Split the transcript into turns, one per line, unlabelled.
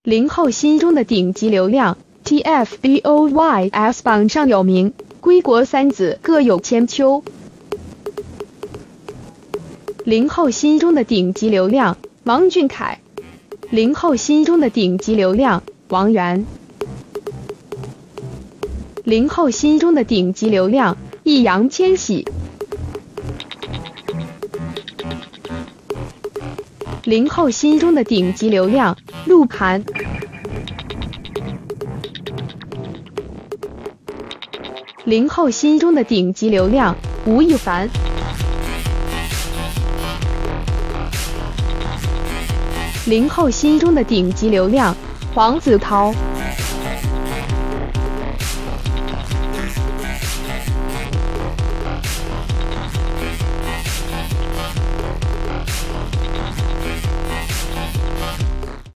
零后心中的顶级流量 ，TFBOYS 榜上有名，归国三子各有千秋。零后心中的顶级流量，王俊凯；零后心中的顶级流量，王源；零后心中的顶级流量，易烊千玺；零后心中的顶级流量，鹿晗；零后心中的顶级流量，吴亦凡；零后心中的顶级流量，黄子韬。